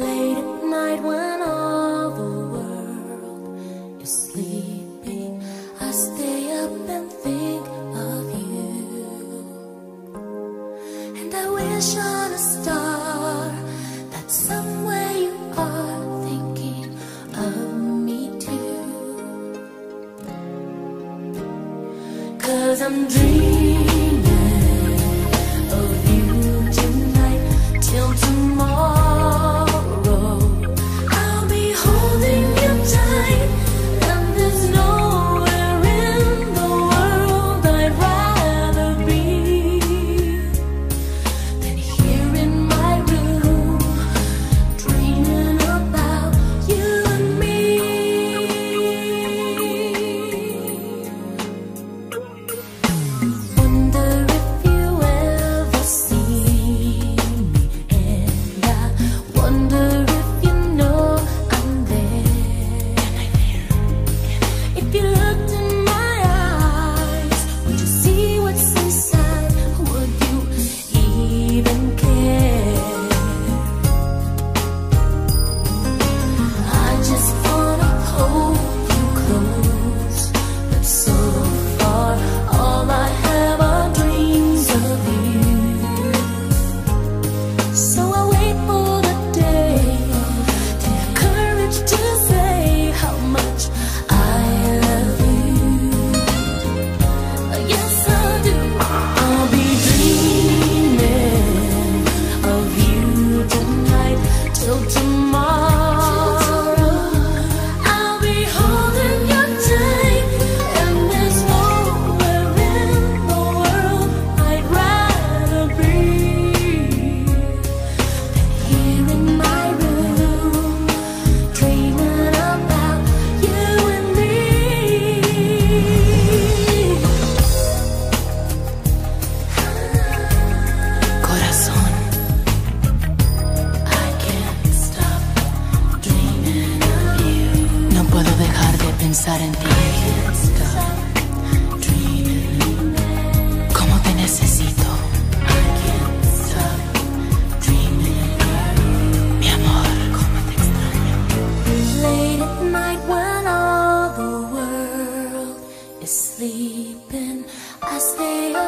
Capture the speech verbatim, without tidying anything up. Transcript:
Late at night when all the world is sleeping, I stay up and think of you. And I wish on a star that somewhere you are thinking of me too. 'Cause I'm dreaming of you tonight till tomorrow. I'll be holding you tight, and there's nowhere in the world I'd rather be than here in my room, dreaming about you and me. Wonder if you ever see me, and I wonder if you know I'm there. If you looked in my eyes, would you see what's inside? Would you even care? I just wanna hold you close, but so far all I have are dreams of you. So I wait for the day to have courage to say how much I love you. Yes, I do. I'll be dreaming of you tonight till tomorrow. I'll be holding you tight, and there's nowhere in the world I'd rather be than here in my room, dreaming about you and me. Corazón, I can't stop dreaming of you. No puedo dejar de pensar en ti. Stop dreaming. ¿Cómo te necesito? I can't stop dreaming. Mi amor, cómo te extraño. Late at night when all the world is sleeping, I stay up